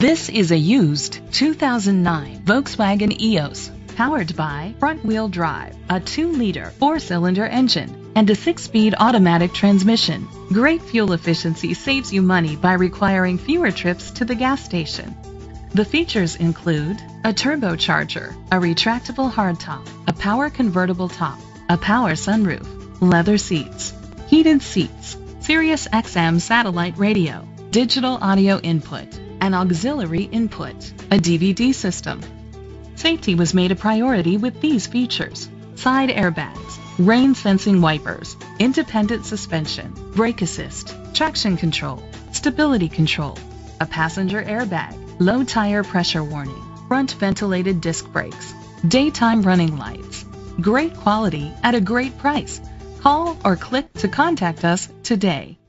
This is a used 2009 Volkswagen EOS, powered by front-wheel drive, a 2-liter 4-cylinder engine, and a 6-speed automatic transmission. Great fuel efficiency saves you money by requiring fewer trips to the gas station. The features include a turbocharger, a retractable hardtop, a power convertible top, a power sunroof, leather seats, heated seats, Sirius XM satellite radio, digital audio input, an auxiliary input, a DVD system. Safety was made a priority with these features: side airbags, rain sensing wipers, independent suspension, brake assist, traction control, stability control, a passenger airbag, low tire pressure warning, front ventilated disc brakes, daytime running lights. Great quality at a great price. Call or click to contact us today.